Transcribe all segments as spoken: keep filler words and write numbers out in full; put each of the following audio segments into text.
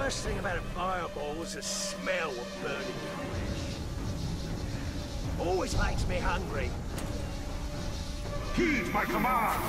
Worst thing about a fireball was the smell of burning flesh. Always makes me hungry. Heed my command!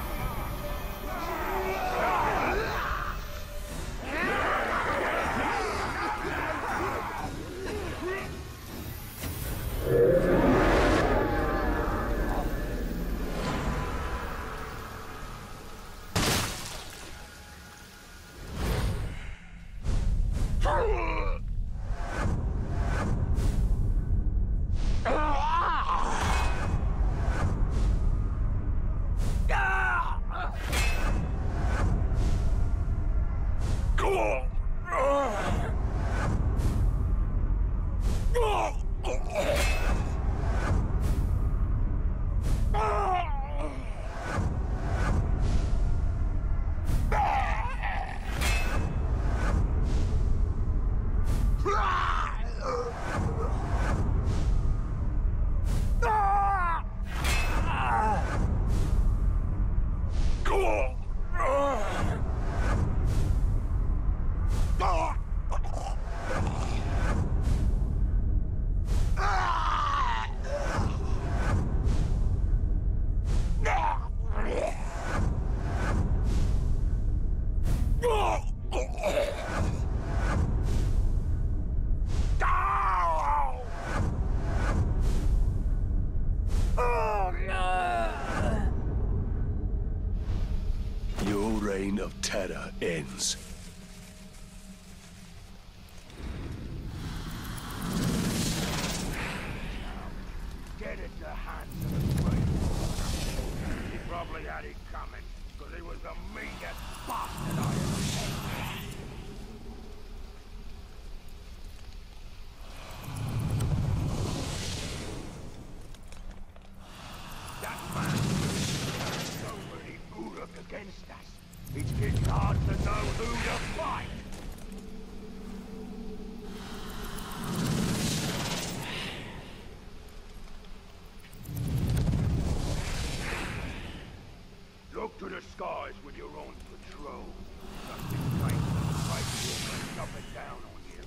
Of terror ends. Get it to hands of the brave. He probably had it coming, because he was the meanest bastard I ever seen. That man has so many Uruk against us. It's getting hard to know who to fight! Look to the skies with your own patrol. Something tight, right here, up and down on you.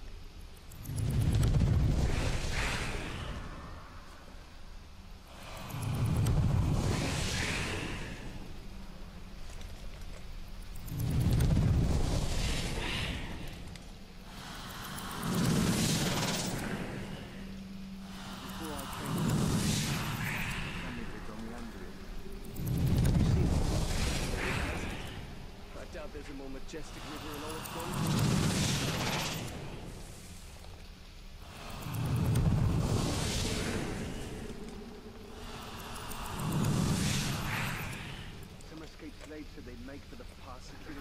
There's a more majestic river in all its wonders. Some escaped slaves said they'd make for the passage through the